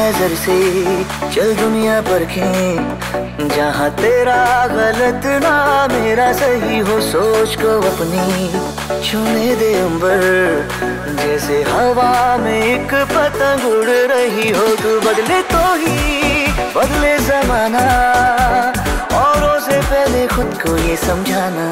नजर से चल दुनिया परखें, जहाँ तेरा गलत ना मेरा सही हो। सोच को अपनी छूने दे अंबर, जैसे हवा में एक पतंग उड़ रही हो। तू बदले तो ही बदले जमाना, औरों से पहले खुद को ये समझाना।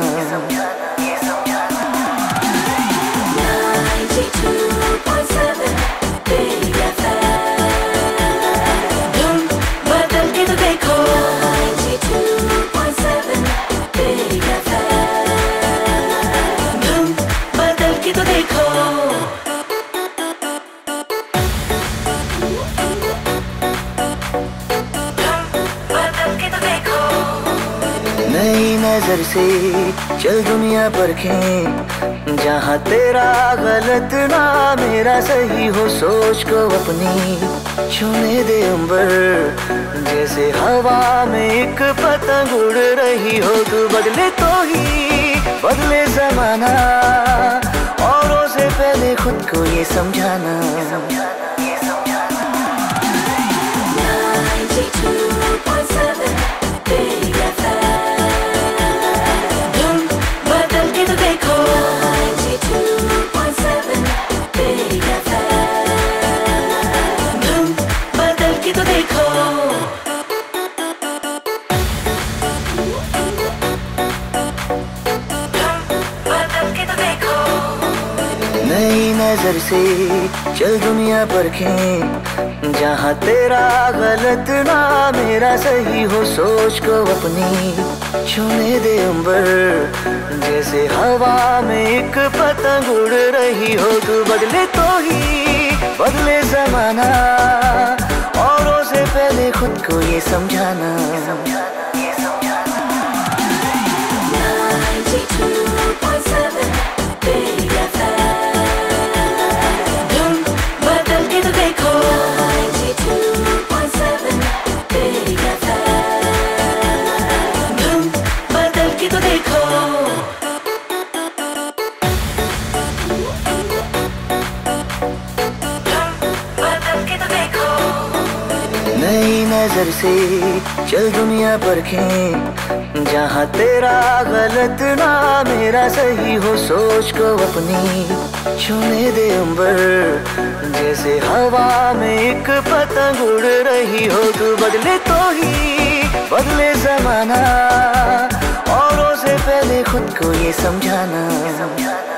नई नजर से चल दुनिया परखें, जहाँ तेरा गलत ना मेरा सही हो। सोच को अपनी छूने दे अंबर, जैसे हवा में एक पतंग उड़ रही हो। तू बदले तो ही बदले जमाना, औरों से पहले खुद को ये समझाना। नई नजर से चल दुनिया परखें, जहाँ तेरा गलत ना मेरा सही हो। सोच को अपनी छूने दे अंबर, जैसे हवा में एक पतंग उड़ रही हो। तू बदले तो ही बदले जमाना, औरों से पहले खुद को ये समझाना। नई नजर से चल दुनिया परखें, जहाँ तेरा गलत ना मेरा सही हो। सोच को अपनी छूने दे अंबर, जैसे हवा में एक पतंग उड़ रही हो। तू बदले तो ही बदले जमाना, औरों से पहले खुद को ये समझाना।